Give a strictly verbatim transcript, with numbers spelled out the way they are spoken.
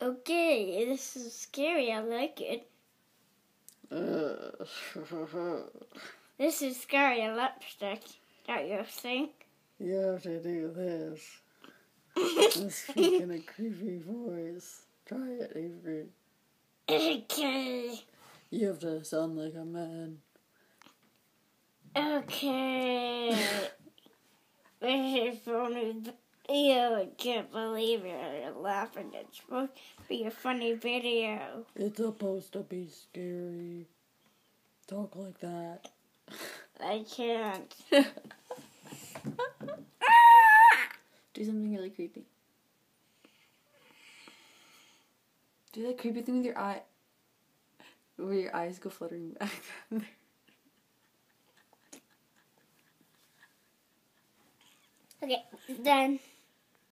Okay, this is scary. I like it. This is scary lipstick, don't you think? You have to do this. And speak in a creepy voice. Try it, Avery. Okay. You have to sound like a man. Okay. This is funny. Ew, I can't believe you're laughing. It's supposed to be a funny video. It's supposed to be scary. Talk like that. I can't. Do something really creepy. Do that creepy thing with your eye. Where your eyes go fluttering back. Okay, done.